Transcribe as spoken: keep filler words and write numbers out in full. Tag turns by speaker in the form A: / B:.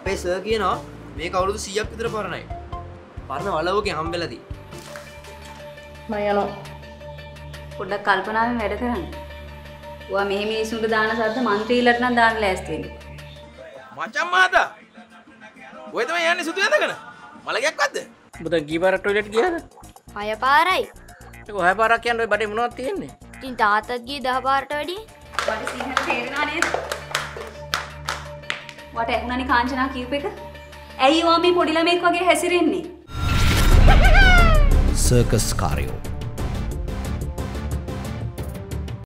A: අපේ සර් කියනවා මේක අවුරුදු සීයක් විතර පරණයි. පරණ වලවකේ හම්බෙලාදී.
B: මම යනවා.
C: පොඩ්ඩක් කල්පනාවෙන් වැඩ කරන්න. ඔයා මෙහෙ මිනිස්සුන්ට දාන සද්ද മന്ത്രിලට නම් දාන්න ලෑස්ති වෙන්න.
D: මචං මාතා. ඔය තමයි යන්නේ සුදු ඇඳගෙන. මලගයක්වත්ද?
E: ඔබ දැන් කී පාරක් ටොයිලට් ගියාද?
F: හය පාරයි.
E: ඒක හය පාරක් කියන්නේ ඔය බඩේ මොනවද තියෙන්නේ?
F: ඉතින් තාත්තත් ගියේ දහ පාරට වැඩි.
C: ඔයාට සිංහල තේරෙනව නේද? ඔයාට ඇහුණානේ කාංචනා කියූප එක? ඇයි ඔයා මේ පොඩි ළමෙක් වගේ හැසිරෙන්නේ?
G: සර්කස් කාර්යෝ